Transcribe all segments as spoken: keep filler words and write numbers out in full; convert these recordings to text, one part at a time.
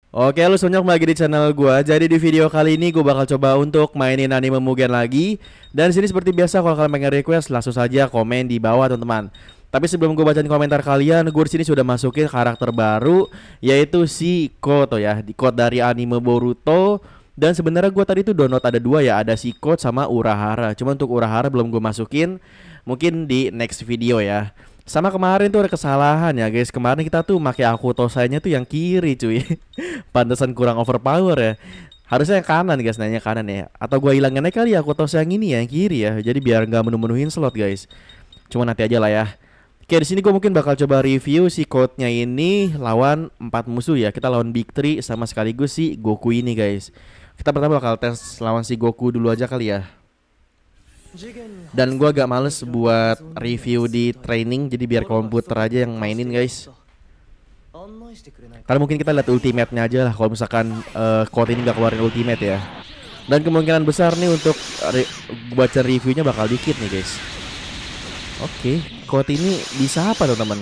Oke, lu semuanya kembali lagi di channel gua. Jadi di video kali ini gua bakal coba untuk mainin anime Mugen lagi. Dan di sini seperti biasa kalau kalian pengen request langsung saja komen di bawah, teman-teman. Tapi sebelum gua bacain komentar kalian, gue di sini sudah masukin karakter baru yaitu si Koto ya, di Koto dari anime Boruto. Dan sebenarnya gua tadi tuh download ada dua ya, ada si Koto sama Urahara. Cuma untuk Urahara belum gue masukin, mungkin di next video ya. Sama kemarin tuh ada kesalahan ya guys. Kemarin kita tuh pakai Akutosanya tuh yang kiri cuy. Pantesan kurang overpower ya. Harusnya yang kanan guys, nanya kanan ya. Atau gua hilangin aja kali ya Akutosa yang ini ya, yang kiri ya. Jadi biar nggak menu-menuhin slot guys. Cuma nanti aja lah ya. Oke, di sini gua mungkin bakal coba review si code-nya ini lawan empat musuh ya. Kita lawan Big Three sama sekaligus si Goku ini guys. Kita pertama bakal tes lawan si Goku dulu aja kali ya. Dan gua agak males buat review di training, jadi biar komputer aja yang mainin guys. Karena mungkin kita lihat ultimate-nya aja lah kalau misalkan uh, Code ini gak keluarin ultimate ya. Dan kemungkinan besar nih untuk re baca reviewnya bakal dikit nih guys. Oke, Code ini bisa apa teman-teman?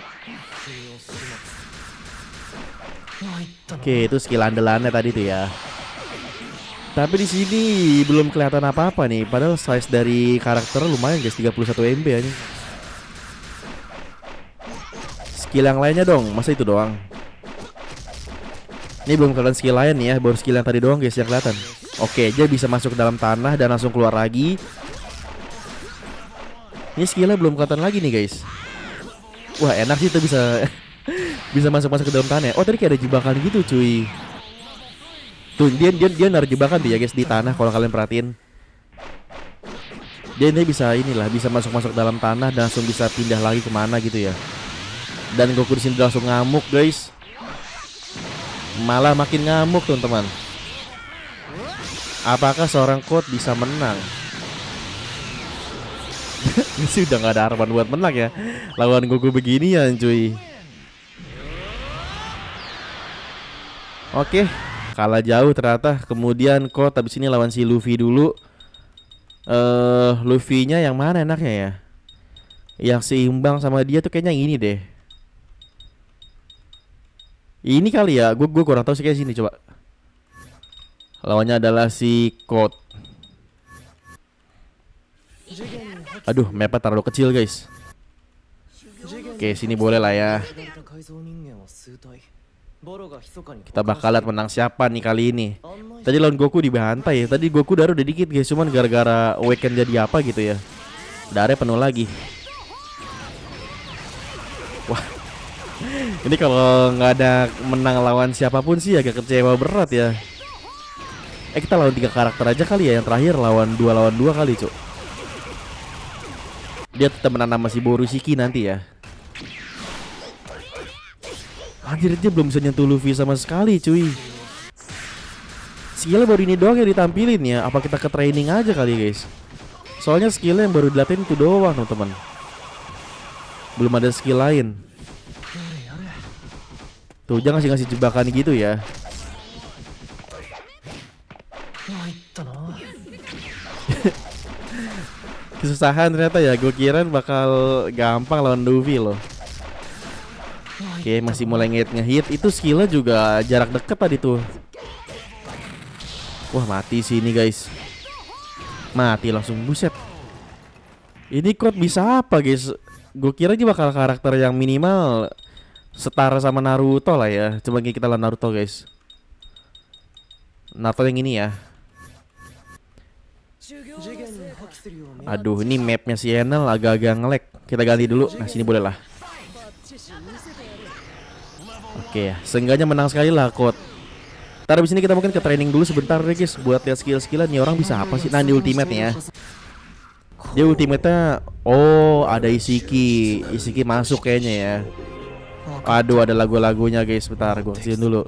Oke, itu skill andalannya tadi tuh ya. Tapi di sini belum kelihatan apa-apa nih. Padahal size dari karakter lumayan guys, tiga puluh satu M B aja. Skill yang lainnya dong, masa itu doang? Ini belum kelihatan skill lain ya, baru skill yang tadi doang guys yang kelihatan. Oke, dia bisa masuk ke dalam tanah dan langsung keluar lagi. Ini skillnya belum kelihatan lagi nih guys. Wah enak sih tuh bisa bisa masuk-masuk ke dalam tanah. Oh tadi kayak ada jebakan gitu cuy. Tuh dia dia dia naruh jebakan tuh ya guys di tanah kalau kalian perhatiin. Dia ini bisa inilah bisa masuk-masuk dalam tanah dan langsung bisa pindah lagi kemana gitu ya. Dan Goku di sini langsung ngamuk guys. Malah makin ngamuk teman-teman. Apakah seorang Code bisa menang? Ini sih udah gak ada harapan buat menang ya. Lawan Goku beginian cuy. Oke, kalah jauh ternyata. Kemudian Code habis ini lawan si Luffy dulu. Eh, uh, Luffy-nya yang mana enaknya ya? Yang seimbang sama dia tuh kayaknya yang ini deh. Ini kali ya, gue gue kurang tahu sih kayak sini coba. Lawannya adalah si Code. Aduh, mapnya terlalu kecil guys. Oke, sini boleh lah ya. Kita bakal lihat menang siapa nih kali ini. Tadi lawan Goku dibantai ya. Tadi Goku darah udah dikit guys, cuman gara-gara weekend jadi apa gitu ya. Darahnya penuh lagi. Wah. Ini kalau nggak ada menang lawan siapapun sih agak kecewa berat ya. Eh kita lawan tiga karakter aja kali ya. Yang terakhir lawan dua lawan dua kali cuk. Dia tetap menang sama si Borushiki nanti ya. Anjir dia belum bisa nyentuh Luffy sama sekali cuy. Skillnya baru ini doang yang ditampilin ya. Apa kita ke training aja kali guys. Soalnya skillnya yang baru dilatih itu doang teman-teman. Belum ada skill lain. Tuh jangan ngasih ngasih jebakan gitu ya. Kesusahan ternyata ya. Gue kira bakal gampang lawan Luffy loh. Oke masih mulai ngehit ngehit. Itu skillnya juga jarak deket tadi tuh. Wah mati sih ini guys. Mati langsung buset. Ini Code bisa apa guys? Gue kira dia bakal karakter yang minimal setara sama Naruto lah ya. Coba kita lawan Naruto guys. Naruto yang ini ya. Aduh ini mapnya si Enel agak-agak nge-lag. Kita ganti dulu. Nah sini boleh lah. Oke ya, seenggaknya menang sekali lah Code. Ntar abis ini kita mungkin ke training dulu sebentar deh guys. Buat lihat skill-skillnya nih orang bisa apa sih. Nah ini ultimate nih ya. Dia ultimate-nya. Oh ada Isiki. Isiki masuk kayaknya ya. Aduh ada lagu-lagunya guys. Bentar gue kasihin dulu.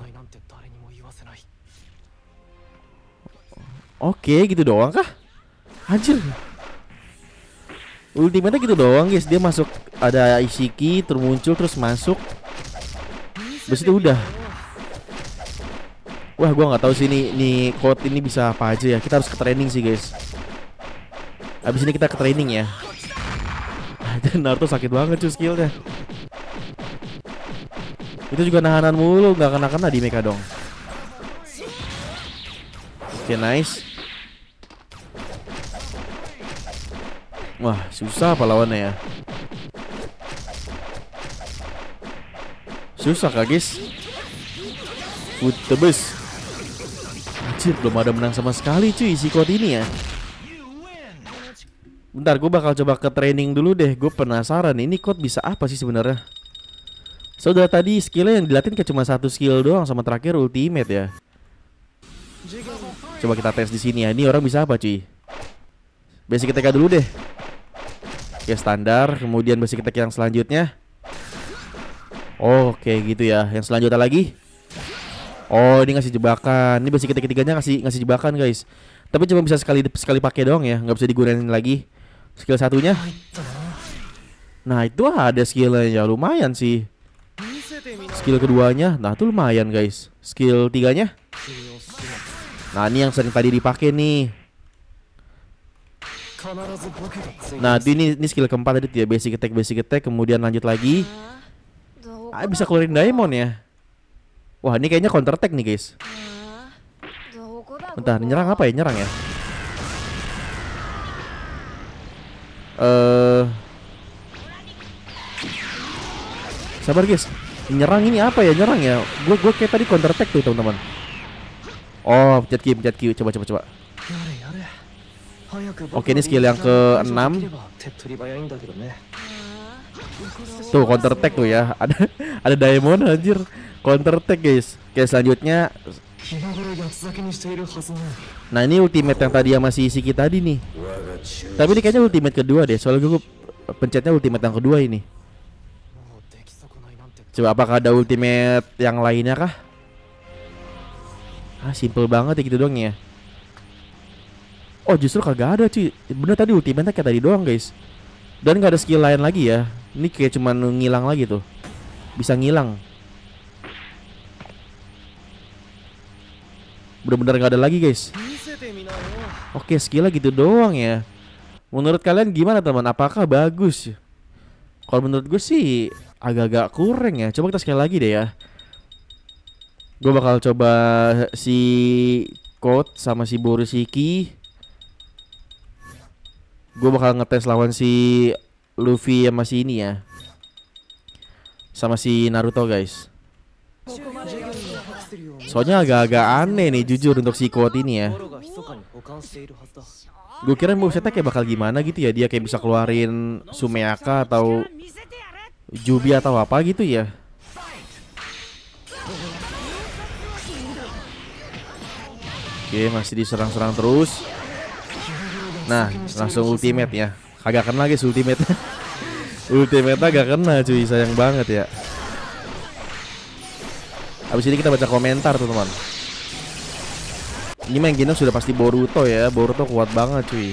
Oke gitu doang kah? Anjir. Ultimate-nya gitu doang guys. Dia masuk ada Isiki terus muncul terus masuk. Terus itu udah. Wah gua nggak tahu sih nih, nih Code ini bisa apa aja ya. Kita harus ke training sih guys. Abis ini kita ke training ya. Naruto sakit banget cuy skillnya. Itu juga nahanan mulu, nggak kena-kena di mecha dong. Oke, nice. Wah, susah apa lawannya ya? Susah kah guys? Food tebus. Anjir, belum ada menang sama sekali cuy si Code ini ya. Bentar, gue bakal coba ke training dulu deh. Gue penasaran ini Code bisa apa sih sebenarnya. Saudara tadi skillnya yang dilatih kayak cuma satu skill doang, sama terakhir ultimate ya. Coba kita tes di sini ya. Ini orang bisa apa cuy? Basic attack dulu deh. Oke, standar. Kemudian basic attack yang selanjutnya. Oh, oke gitu ya. Yang selanjutnya lagi. Oh, ini ngasih jebakan. Ini basic attack ketiganya ngasih ngasih jebakan guys. Tapi cuma bisa sekali sekali pakai doang ya, nggak bisa digunain lagi. Skill satunya. Nah itu ada skillnya ya, lumayan sih. Skill keduanya, nah itu lumayan guys. Skill tiganya. Nah ini yang sering tadi dipakai nih. Nah ini ini skill keempat tadi ya, basic attack basic attack, kemudian lanjut lagi. Ah, bisa keluarin diamond ya. Wah ini kayaknya counter attack nih guys. Bentar, nyerang apa ya? Nyerang ya? Eh, uh, sabar guys. Nyerang ini apa ya? Nyerang ya? Gue gue kayak tadi counter attack tuh teman-teman. Oh, pencet Q, pencet Q. Coba coba coba. Oke, ini skill yang keenam. Tuh counter attack tuh ya. Ada ada diamond anjir. Counter attack guys. Oke, selanjutnya. Nah ini ultimate yang tadi yang masih isi kita tadi nih. Tapi ini kayaknya ultimate kedua deh. Soalnya gue pencetnya ultimate yang kedua ini. Coba apakah ada ultimate yang lainnya kah? Ah simple banget ya gitu doang ya. Oh justru kagak ada cuy. Bener tadi ultimate kayak tadi doang guys. Dan gak ada skill lain lagi ya. Ini kayak cuman ngilang lagi tuh. Bisa ngilang. Bener-bener gak ada lagi guys. Oke, skillnya gitu doang ya. Menurut kalian gimana teman? Apakah bagus? Kalau menurut gue sih agak-agak kurang ya. Coba kita sekali lagi deh ya. Gue bakal coba si Code sama si Borishiki. Gue bakal ngetes lawan si Luffy sama si ini ya. Sama si Naruto guys. Soalnya agak-agak aneh nih jujur untuk si Code ini ya. Gue kira movesetnya kayak bakal gimana gitu ya. Dia kayak bisa keluarin Sumeaka atau Jubi atau apa gitu ya. Oke, masih diserang-serang terus. Nah, langsung ultimate ya. Kagak kena guys ultimate. Ultimate agak kena cuy, sayang banget ya. Abis ini kita baca komentar tuh teman. Ini main Genos sudah pasti Boruto ya. Boruto kuat banget cuy.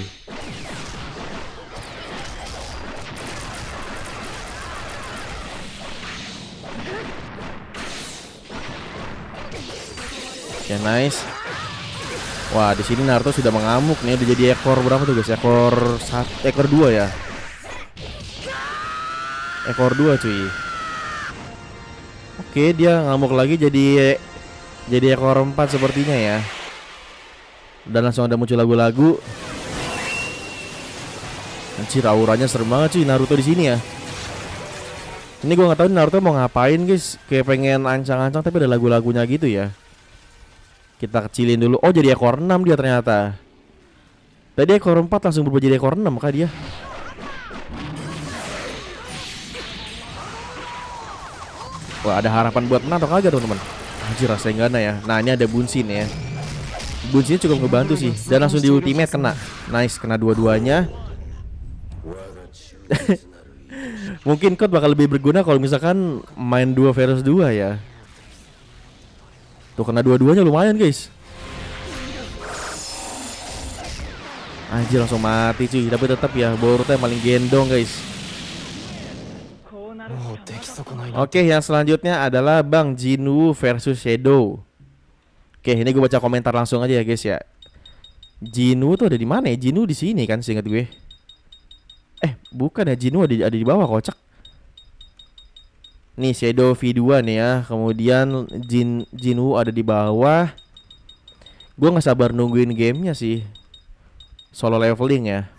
Oke, okay, nice. Wah di sini Naruto sudah mengamuk nih. Udah jadi ekor berapa tuh guys? Ekor satu, ekor dua ya. Ekor dua cuy. Oke, dia ngamuk lagi jadi jadi ekor empat sepertinya ya. Dan langsung ada muncul lagu-lagu. Anjir, auranya serem banget cuy Naruto di sini ya. Ini gua nggak tahu Naruto mau ngapain guys. Kayak pengen ancang-ancang tapi ada lagu-lagunya gitu ya. Kita kecilin dulu. Oh, jadi ekor enam dia ternyata. Tadi ekor empat langsung berubah jadi ekor enam kah dia? Wah, ada harapan buat menang atau kagak teman-teman? Anjir, rasanya enggak ada ya. Nah, ini ada Bunshin ya. Bunshin cukup ngebantu sih. Dan langsung di ultimate kena. Nice, kena dua-duanya. Mungkin Code bakal lebih berguna kalau misalkan main dua versus dua ya. Tuh kena dua-duanya lumayan guys. Anjir, langsung mati cuy. Tapi tetap ya Boruto yang paling gendong guys. Oke, yang selanjutnya adalah Bang Jinwoo versus Shadow. Oke, ini gue baca komentar langsung aja ya guys ya. Jinwoo tuh ada di mana ya? Jinwoo di sini kan seingat gue. Eh, bukan ya, Jinwoo ada, ada di bawah kocak. Nih Shadow V dua nih ya. Kemudian Jin Jinwoo ada di bawah. Gue nggak sabar nungguin gamenya sih. Solo leveling ya.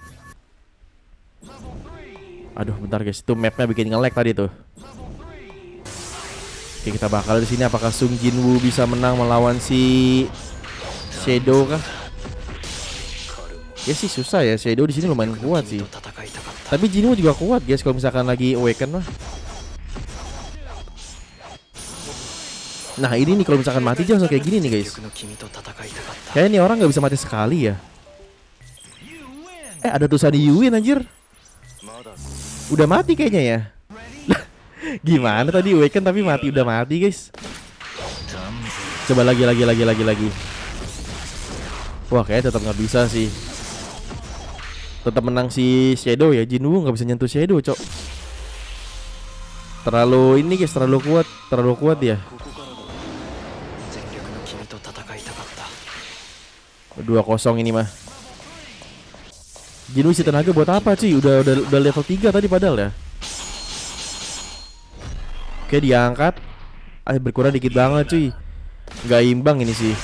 Aduh, bentar guys, itu mapnya bikin nge-lag tadi tuh. Oke, kita bakal di sini. Apakah Sung Jinwoo bisa menang melawan si Shadow kah? Ya sih susah ya, Shadow di sini lumayan kuat sih. Tapi Jinwoo juga kuat guys kalau misalkan lagi awaken mah. Nah ini nih kalau misalkan mati jangan kayak gini nih guys. Kayaknya nih orang nggak bisa mati sekali ya. Eh ada tulisan Yuwin anjir. Udah mati kayaknya ya. Gimana tadi awaken tapi mati, udah mati guys. Coba lagi lagi lagi lagi lagi. Wah kayaknya tetap nggak bisa sih. Tetap menang si Shadow ya. Jinwoo nggak bisa nyentuh Shadow cok. Terlalu ini guys, terlalu kuat, terlalu kuat ya. dua kosong ini mah. Jinwoo isi tenaga buat apa sih? Udah udah udah level tiga tadi padahal ya. Oke diangkat. Ah berkurang dikit banget cuy. Gak imbang ini sih.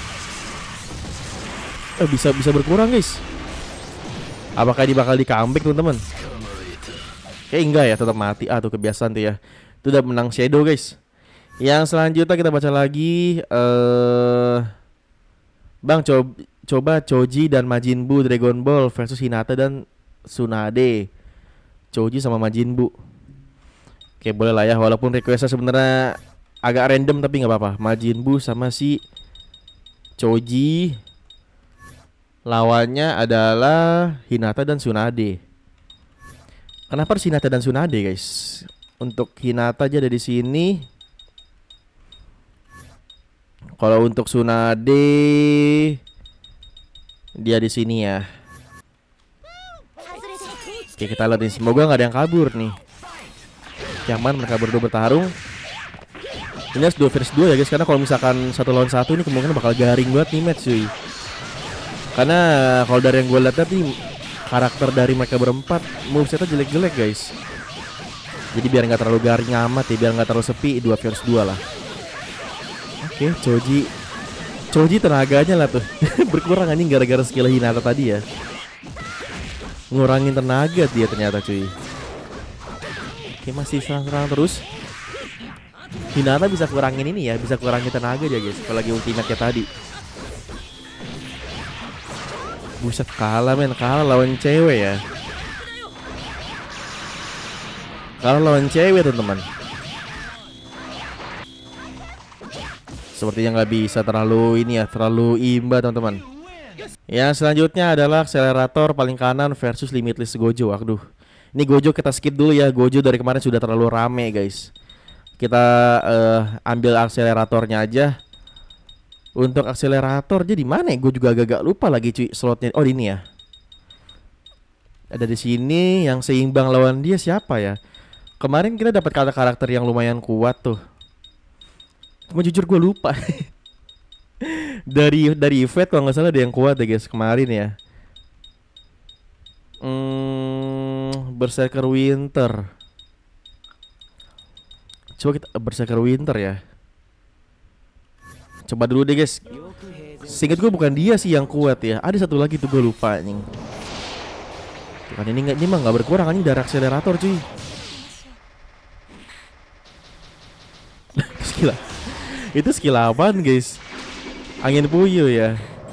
Eh bisa bisa berkurang guys. Apakah ini bakal di comeback teman-teman? Kayak enggak ya, tetap mati. Ah tuh kebiasaan tuh ya. Itu udah menang Shadow guys. Yang selanjutnya kita baca lagi. Eh uh, Bang coba coba Choji dan Majin Buu Dragon Ball versus Hinata dan Tsunade. Choji sama Majin Buu. Oke boleh lah ya, walaupun requestnya sebenarnya agak random tapi nggak apa-apa. Majin Buu sama si Choji. Lawannya adalah Hinata dan Tsunade. Kenapa harus Hinata dan Tsunade guys? Untuk Hinata aja ada di sini. Kalau untuk Tsunade dia di sini ya. Oke kita lihat nih, semoga nggak ada yang kabur nih. Nyaman mereka berdua bertarung. Ini harus dua versus dua ya guys, karena kalau misalkan satu lawan satu ini kemungkinan bakal garing banget nih match cuy. Karena kalau dari yang gue lihat tadi karakter dari mereka berempat movesetnya jelek-jelek guys. Jadi biar nggak terlalu garing amat ya, biar nggak terlalu sepi, dua versus dua lah. Oke, Choji Choji tenaganya lah tuh berkurang anjing gara-gara skill Hinata tadi ya. Ngurangin tenaga dia ternyata cuy. Oke masih serang-serang terus. Hinata bisa kurangin ini ya, bisa kurangin tenaga dia guys apalagi ultimate-nya tadi. Buset kalah men, kalah lawan cewek ya. Kalah lawan cewek teman-teman. Sepertinya nggak bisa terlalu ini ya, terlalu imba teman-teman. Yang selanjutnya adalah akselerator paling kanan versus limitless Gojo. Aduh, ini Gojo kita skip dulu ya. Gojo dari kemarin sudah terlalu rame guys. Kita uh, ambil akseleratornya aja. Untuk akselerator jadi mana? Gue juga agak-agak lupa lagi cuy slotnya. Oh ini ya. Ada di sini. Yang seimbang lawan dia siapa ya? Kemarin kita dapat kata karakter yang lumayan kuat tuh. Cuma jujur gue lupa. dari dari event kalau nggak salah ada yang kuat deh guys kemarin ya. Hmm, Berserker Winter. Coba kita Berserker Winter ya. Coba dulu deh guys. Seingat gue bukan dia sih yang kuat ya. Ada satu lagi tuh gue lupa nih. Kan ini nggak, ini mah nggak berkurang ini dari akselerator cuy. Skill itu skill apaan guys? Angin puyuh ya.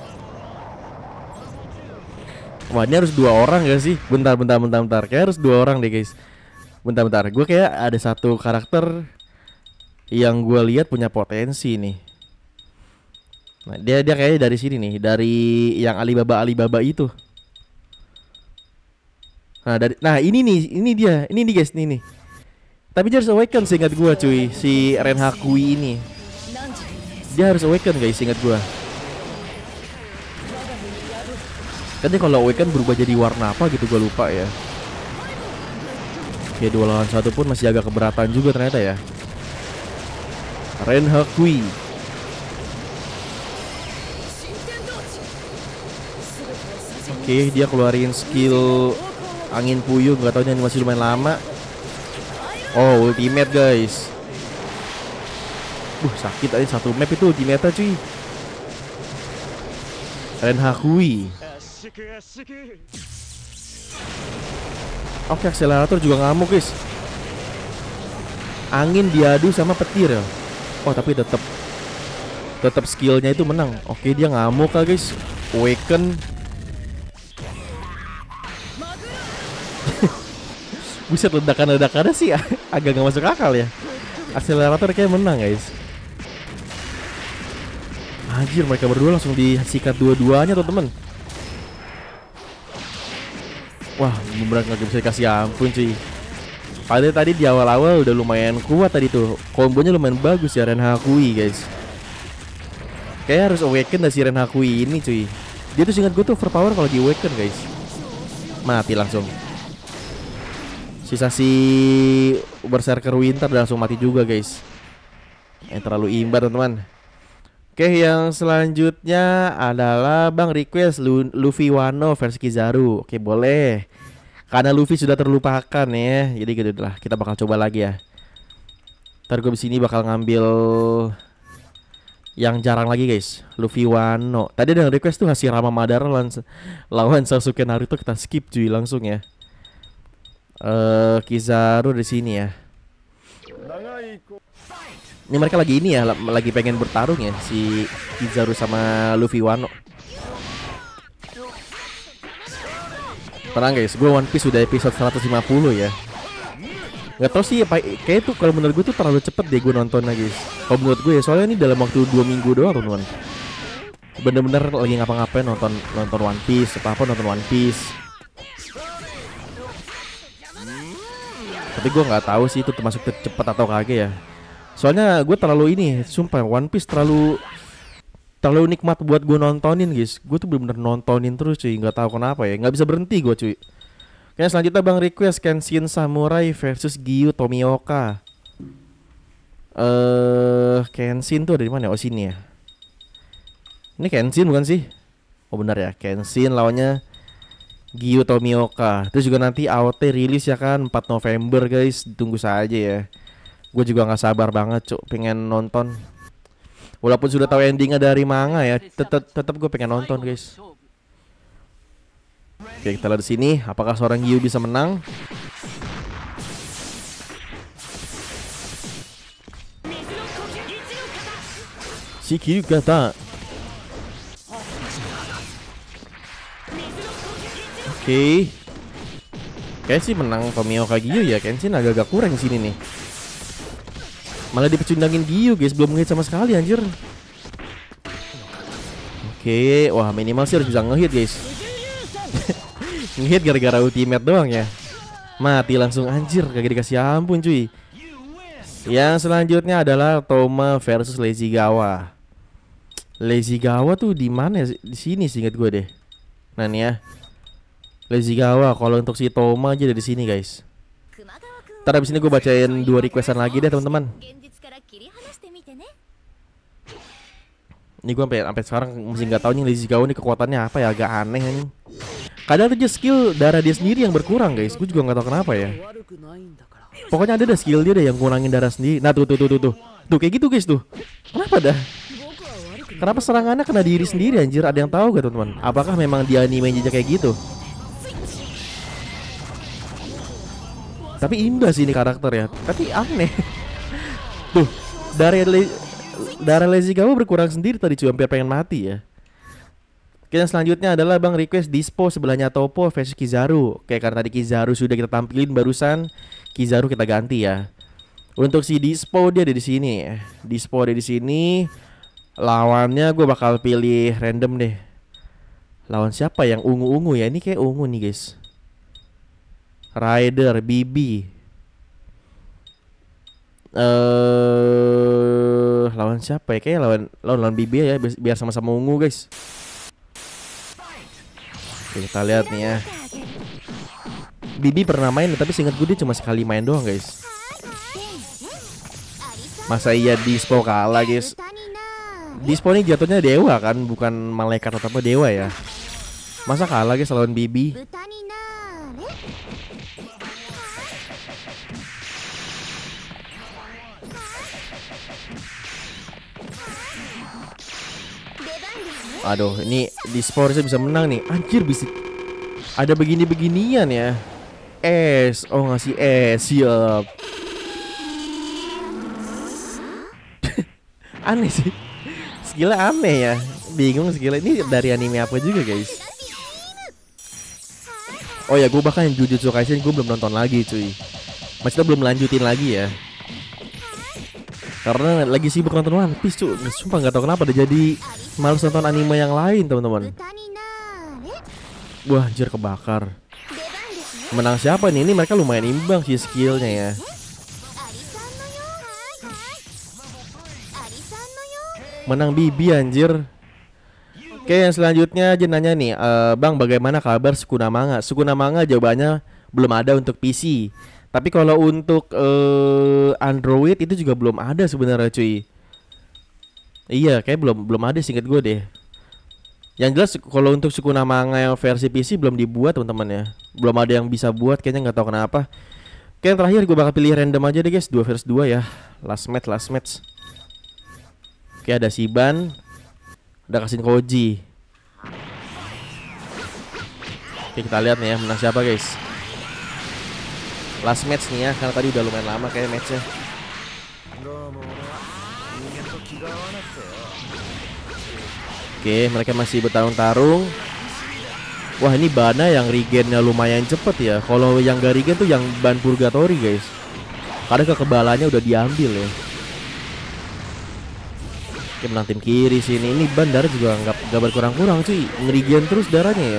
Wah ini harus dua orang gak sih? Bentar bentar bentar bentar. Kayak harus dua orang deh guys. Bentar bentar. Gue kayak ada satu karakter yang gue lihat punya potensi nih. Nah dia dia kayaknya dari sini nih, dari yang Alibaba Alibaba itu. Nah dari, nah ini nih, ini dia, ini nih guys, ini nih. Tapi dia harus awaken seingat gue cuy, si Renhakui ini. Dia harus awaken guys, ingat gua. Kan dia kalau awaken berubah jadi warna apa gitu gua lupa ya. Oke dua lawan satu pun masih agak keberatan juga ternyata ya. Renhakui. Oke dia keluarin skill angin puyuh, nggak taunya ini masih lumayan lama. Oh ultimate guys. Uh sakit aja satu map itu ultimate cuy. Ren Hakui. Oke, akselerator juga ngamuk guys. Angin diadu sama petir ya. Oh tapi tetap tetap skillnya itu menang. Oke dia ngamuk lah guys. Awaken. Buset, ledakan-ledakannya sih agak nggak masuk akal ya. Akselerator kayak menang guys. Anjir, mereka berdua langsung disikat dua-duanya teman-teman. Wah, beneran nggak bisa dikasih ampun cuy. Padahal tadi di awal-awal udah lumayan kuat tadi tuh. Kombonya lumayan bagus ya Ren Hakui guys. Kayak harus awaken dari si Ren Hakui ini cuy. Dia tuh ingat gue tuh overpower kalau di awaken guys. Mati langsung. Sisa si Berserker Winter udah langsung mati juga guys. Yang terlalu imba teman-teman. Oke, yang selanjutnya adalah Bang request Lu Luffy Wano versi Kizaru. Oke boleh. Karena Luffy sudah terlupakan ya. Jadi gitu lah, kita bakal coba lagi ya. Ntar gue disini bakal ngambil yang jarang lagi guys, Luffy Wano. Tadi ada yang request tuh Hashirama Madara lawan, lawan Sasuke Naruto, kita skip cuy langsung ya. Uh, Kizaru di sini ya. Ini mereka lagi ini ya, lagi pengen bertarung ya si Kizaru sama Luffy Wano. Tenang guys, gue One Piece udah episode seratus lima puluh ya. Gak tau sih apa, kayak tuh kalau menurut gue tuh terlalu cepet deh gue nontonnya guys. Kalau menurut gue ya, soalnya ini dalam waktu dua minggu doang teman-teman. Bener-bener lagi ngapa-ngapain nonton nonton One Piece, apa-apa nonton One Piece. Tapi gue nggak tahu sih itu termasuk cepet atau kagak ya. Soalnya gue terlalu ini, sumpah One Piece terlalu terlalu nikmat buat gue nontonin guys. Gue tuh bener-bener nontonin terus cuy, nggak tahu kenapa ya, nggak bisa berhenti gue cuy. Oke, selanjutnya Bang request Kenshin Samurai versus Gyu Tomioka. Eh, uh, Kenshin tuh ada di mana? Oh sini ya. Ini Kenshin bukan sih? Oh benar ya, Kenshin lawannya Gyu Tomioka. Terus juga nanti A O T rilis ya kan empat November guys, ditunggu saja ya. Gue juga nggak sabar banget cuk, pengen nonton. Walaupun sudah tahu endingnya dari manga ya, tetap tetap gue pengen nonton guys. Oke, kita lihat di sini apakah seorang Gyu bisa menang. Si Gyu kata. Oke. Kayak sih menang Tomioka Gyu ya, Kenshin agak-agak kurang di sini nih. Malah dipecundangin Gyu guys, belum ngehit sama sekali anjir. Oke, wah minimal sih harus bisa ngehit guys. Ngehit gara-gara ultimate doang ya. Mati langsung anjir, kagak dikasih ampun cuy. Yang selanjutnya adalah Toma versus Lazy Gawa. Lazy Gawa tuh di mana? Di sini sih ingat gue deh. Nah nih ya. Lazy Gawa, kalau untuk si Toma aja dari sini guys. Ntar abis ini gue bacain dua requestan lagi deh teman-teman. Ini gue sampai sampai sekarang masih nggak tahu nih Lazy Gawa ini kekuatannya apa ya, agak aneh nih. Kadang aja skill darah dia sendiri yang berkurang guys, gue juga nggak tahu kenapa ya. Pokoknya ada dah skill dia deh yang ngurangin darah sendiri. Nah tuh tuh tuh tuh tuh, tuh kayak gitu guys tuh. Kenapa dah? Kenapa serangannya kena diri sendiri anjir? Ada yang tahu gak teman-teman? Apakah memang di anime aja kayak gitu? Tapi indah sih ini karakter ya, tapi aneh. Tuh, darah le darah Lazy Gawa berkurang sendiri tadi cuy, hampir pengen mati ya. Oke, yang selanjutnya adalah Bang request Dispo sebelahnya Topo versus Kizaru. Oke, karena tadi Kizaru sudah kita tampilin barusan, Kizaru kita ganti ya. Untuk si Dispo dia ada di sini. Dispo ada di sini. Lawannya gue bakal pilih random deh. Lawan siapa yang ungu-ungu ya? Ini kayak ungu nih guys. Rider, Bibi. Eh, uh, lawan siapa ya? Kayak lawan lawan, lawan Bibi ya, biar sama-sama ungu guys. Oke, kita lihat nih ya. Bibi pernah main tapi seingat gue dia cuma sekali main doang guys. Masa iya Dispo kalah guys? Dispo ini jatuhnya dewa kan, bukan malaikat atau apa, dewa ya. Masa kalah guys lawan Bibi? Aduh, ini di Spore saya bisa menang nih. Anjir, bisa ada begini-beginian ya. Es, oh ngasih es, siap. Aneh sih. Skillnya aneh ya. Bingung skillnya ini dari anime apa juga guys. Oh ya, gue bahkan Jujutsu Kaisen gue belum nonton lagi cuy. Maksudnya belum lanjutin lagi ya. Karena lagi sibuk nonton One Piece cuy. Sumpah gak tau kenapa udah jadi males nonton anime yang lain teman-teman. Wah anjir, kebakar. Menang siapa nih? Ini mereka lumayan imbang sih skillnya ya. Menang Bibi anjir. Oke, yang selanjutnya aja nanya nih, uh, Bang, bagaimana kabar Sukuna Manga? Sukuna Manga jawabannya belum ada untuk P C. Tapi kalau untuk uh, Android itu juga belum ada sebenarnya cuy. Iya, kayak belum belum ada singkat gue deh. Yang jelas kalau untuk Sukuna Manga yang versi P C belum dibuat teman-teman ya. Belum ada yang bisa buat, kayaknya nggak tahu kenapa. Oke, yang terakhir gue bakal pilih random aja deh guys, dua versus dua ya. Last match, last match. Oke, ada Shiban, udah kasih Koji. Oke, kita lihat nih ya menang siapa guys. Last match nih ya, karena tadi udah lumayan lama kayak matchnya. Oke, mereka masih bertarung-tarung. Wah, ini Bana yang regennya lumayan cepet ya. Kalau yang gak regen tuh yang ban Purgatory guys. Karena kekebalannya udah diambil ya. Oke, menang tim kiri sini. Ini ban darah juga nggak nggak berkurang-kurang cuy. Ngerigen terus darahnya ya.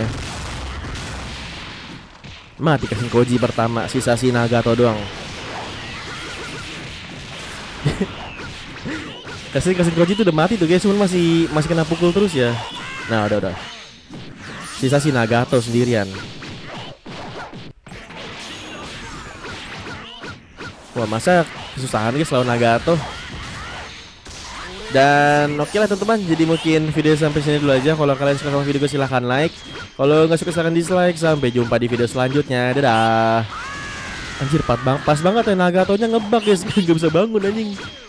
Mati kasih Koji pertama. Sisa si Nagato doang. kasih kasih Koji itu udah mati tuh guys. Cuman masih masih kena pukul terus ya. Nah udah udah. Sisa si Nagato sendirian. Wah, masa kesusahan guys lawan Nagato. Dan oke okay lah teman-teman, jadi mungkin video sampai sini dulu aja. Kalau kalian suka sama video gue silahkan like. Kalau nggak suka silahkan dislike. Sampai jumpa di video selanjutnya. Dadah. Anjir, pas, bang pas banget ya Nagatonya ngebug guys. Gak bisa bangun anjing.